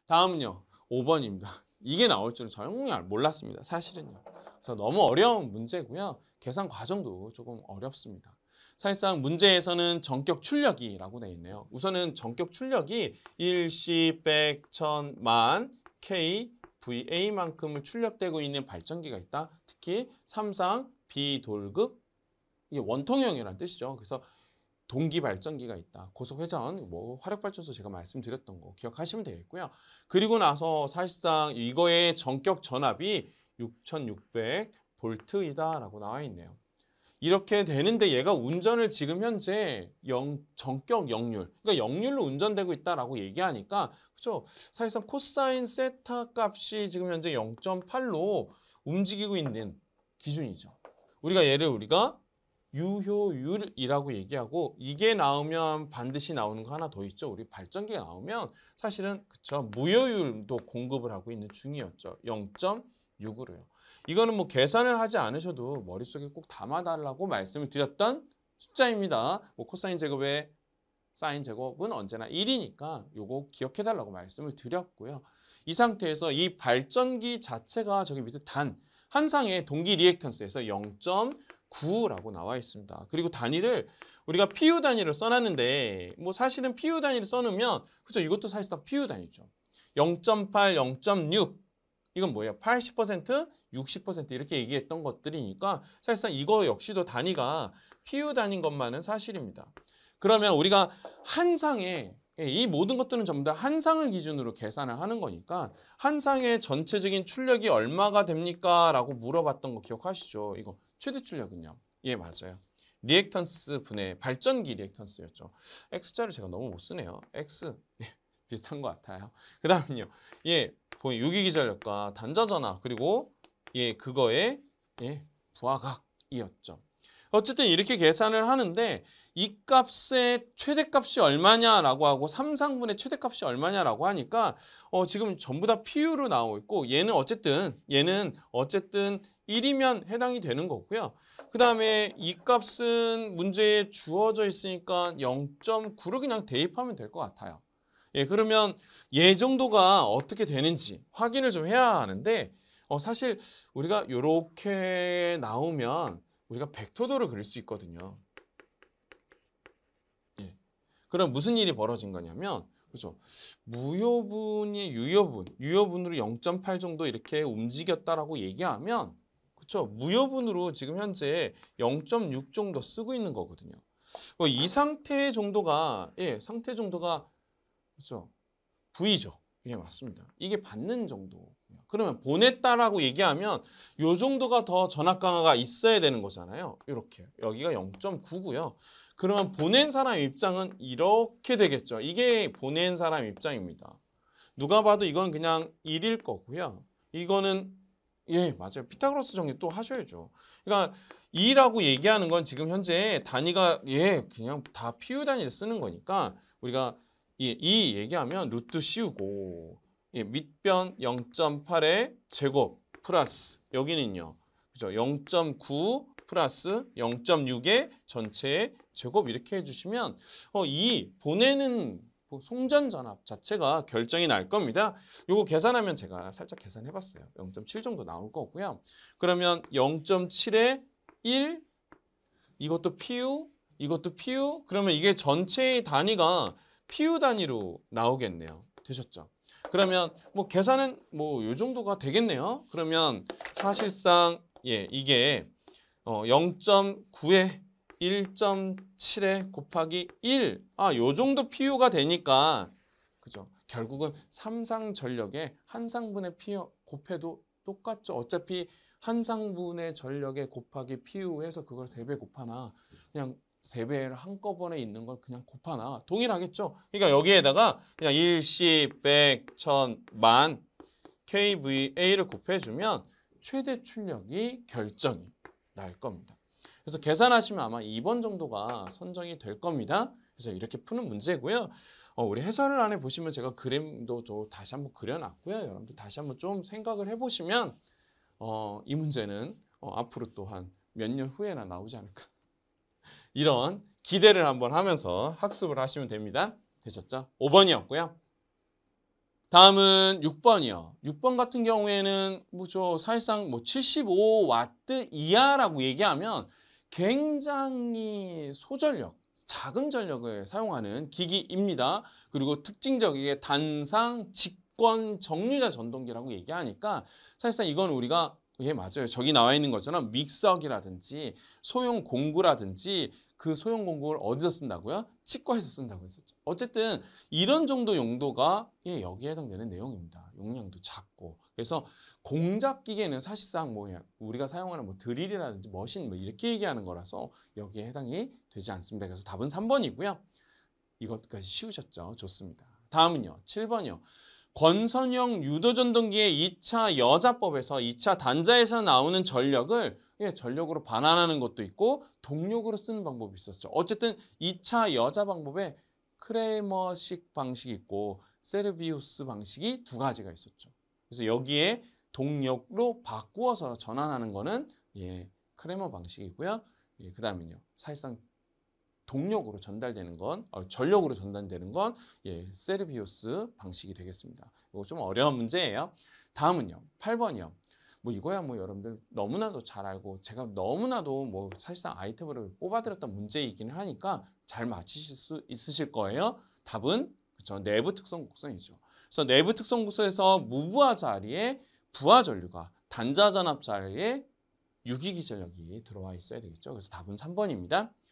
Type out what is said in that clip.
다음은요. 5번입니다. 이게 나올 줄은 정말 몰랐습니다. 사실은요. 그래서 너무 어려운 문제고요. 계산 과정도 조금 어렵습니다. 사실상 문제에서는 전격 출력이라고 되어 있네요. 우선은 전격 출력이 일시, 백, 천, 만, K, VA만큼을 출력되고 있는 발전기가 있다. 특히 삼상, 비돌극, 이게 원통형이라는 뜻이죠. 그래서 동기 발전기가 있다. 고속회전, 뭐 화력발전소 제가 말씀드렸던 거 기억하시면 되겠고요. 그리고 나서 사실상 이거의 전격 전압이 6600V이다라고 나와 있네요. 이렇게 되는데 얘가 운전을 지금 현재 전격 역률, 그러니까 역률로 운전되고 있다라고 얘기하니까 그렇죠. 사실상 코사인 세타 값이 지금 현재 0.8로 움직이고 있는 기준이죠. 우리가 유효율이라고 얘기하고 이게 나오면 반드시 나오는 거 하나 더 있죠. 우리 발전기가 나오면 사실은 그쵸 무효율도 공급을 하고 있는 중이었죠. 0.6으로요. 이거는 뭐 계산을 하지 않으셔도 머릿속에 꼭 담아달라고 말씀을 드렸던 숫자입니다. 뭐 코사인 제곱에 사인 제곱은 언제나 1이니까 요거 기억해달라고 말씀을 드렸고요. 이 상태에서 이 발전기 자체가 저기 밑에 단 한 상의 동기 리액턴스에서 0.9라고 나와 있습니다. 그리고 단위를 우리가 PU 단위를 써놨는데 뭐 사실은 PU 단위를 써놓으면 그죠? 이것도 사실상 PU 단위죠. 0.8, 0.6 이건 뭐예요? 80%, 60% 이렇게 얘기했던 것들이니까 사실상 이거 역시도 단위가 PU 단위인 것만은 사실입니다. 그러면 우리가 한 상에 이 모든 것들은 전부 다 한 상을 기준으로 계산을 하는 거니까 한 상의 전체적인 출력이 얼마가 됩니까? 라고 물어봤던 거 기억하시죠? 이거 최대 출력은요? 예, 맞아요. 리액턴스 분의 발전기 리액턴스였죠. X자를 제가 너무 못 쓰네요. X 비슷한 것 같아요. 그 다음은요. 예, 유기기전력과 단자전압 그리고 예 그거의 예 부하각이었죠. 어쨌든 이렇게 계산을 하는데 이 값의 최대값이 얼마냐라고 하고 3상분의 최대값이 얼마냐라고 하니까 지금 전부 다 PU로 나오고 있고 얘는 어쨌든 1이면 해당이 되는 거고요. 그 다음에 이 값은 문제에 주어져 있으니까 0.9로 그냥 대입하면 될 것 같아요. 예, 그러면 얘 정도가 어떻게 되는지 확인을 좀 해야 하는데 사실 우리가 이렇게 나오면 우리가 벡터도를 그릴 수 있거든요. 예. 그럼 무슨 일이 벌어진 거냐면 그렇죠. 무효분이 유효분으로 0.8 정도 이렇게 움직였다라고 얘기하면 그렇죠. 무효분으로 지금 현재 0.6 정도 쓰고 있는 거거든요. 이 상태 정도가 상태 정도가 그렇죠. V죠. 예, 맞습니다. 이게 받는 정도. 그러면 보냈다라고 얘기하면 요 정도가 더 전압 강화가 있어야 되는 거잖아요. 이렇게. 여기가 0.9고요. 그러면 보낸 사람 입장은 이렇게 되겠죠. 이게 보낸 사람 입장입니다. 누가 봐도 이건 그냥 1일 거고요. 이거는 예, 맞아요. 피타고라스 정리 또 하셔야죠. 그러니까 2라고 얘기하는 건 지금 현재 단위가 그냥 다 PU 단위를 쓰는 거니까 우리가 이 얘기하면 루트 씌우고 밑변 0.8의 제곱 플러스 여기는요. 그죠? 0.9 플러스 0.6의 전체의 제곱 이렇게 해주시면 이 보내는 송전 전압 자체가 결정이 날 겁니다. 요거 계산하면 제가 살짝 계산해봤어요. 0.7 정도 나올 거고요. 그러면 0.7에 1 이것도 PU 이것도 PU 그러면 이게 전체의 단위가 PU 단위로 나오겠네요. 되셨죠? 그러면 뭐 계산은 뭐 요 정도가 되겠네요. 그러면 사실상 이게 0.9에 1.7에 곱하기 1. 요 정도 PU가 되니까 그죠? 결국은 삼상 전력의 한 상분의 PU 곱해도 똑같죠. 어차피 한 상분의 전력에 곱하기 PU 해서 그걸 3배 곱하나 그냥 3배를 한꺼번에 있는 걸 그냥 곱하나 동일하겠죠. 그러니까 여기에다가 그냥 일시, 백, 천, 만 KVA를 곱해주면 최대 출력이 결정이 날 겁니다. 그래서 계산하시면 아마 2번 정도가 선정이 될 겁니다. 그래서 이렇게 푸는 문제고요. 우리 해설란에 보시면 제가 그림도 다시 한번 그려놨고요. 여러분들 다시 한번 좀 생각을 해보시면 이 문제는 앞으로 또 한 몇 년 후에나 나오지 않을까. 이런 기대를 한번 하면서 학습을 하시면 됩니다. 되셨죠? 5번이었고요. 다음은 6번이요. 6번 같은 경우에는 뭐죠? 사실상 뭐 75와트 이하라고 얘기하면 굉장히 소전력, 작은 전력을 사용하는 기기입니다. 그리고 특징적이게 단상, 직권, 정류자 전동기라고 얘기하니까 사실상 이건 우리가 예, 맞아요. 저기 나와 있는 것처럼 믹서기라든지 소형 공구라든지 그 소형 공구를 어디서 쓴다고요? 치과에서 쓴다고 했었죠. 어쨌든 이런 정도 용도가 예, 여기에 해당되는 내용입니다. 용량도 작고. 그래서 공작 기계는 사실상 뭐 우리가 사용하는 뭐 드릴이라든지 머신 뭐 이렇게 얘기하는 거라서 여기에 해당이 되지 않습니다. 그래서 답은 3번이고요. 이것까지 쉬우셨죠? 좋습니다. 다음은요. 7번이요. 권선형 유도전동기의 2차 여자법에서 2차 단자에서 나오는 전력을 예, 전력으로 반환하는 것도 있고 동력으로 쓰는 방법이 있었죠. 어쨌든 2차 여자 방법에 크레머식 방식이 있고 세르비우스 방식이 두 가지가 있었죠. 그래서 여기에 동력으로 바꾸어서 전환하는 거는 예, 크레머 방식이고요. 예, 그다음은요. 사실상 동력으로 전달되는 건, 전력으로 전달되는 건 예, 세르비우스 방식이 되겠습니다. 이거 좀 어려운 문제예요. 다음은요. 8번이요. 뭐 이거야 뭐 여러분들 너무나도 잘 알고 제가 너무나도 뭐 사실상 아이템으로 뽑아드렸던 문제이긴 하니까 잘 맞히실 수 있으실 거예요. 답은 그렇죠. 내부 특성 곡선이죠. 그래서 내부 특성 곡선에서 무부하 자리에 부하 전류가 단자 전압 자리에 유기기 전력이 들어와 있어야 되겠죠. 그래서 답은 3번입니다.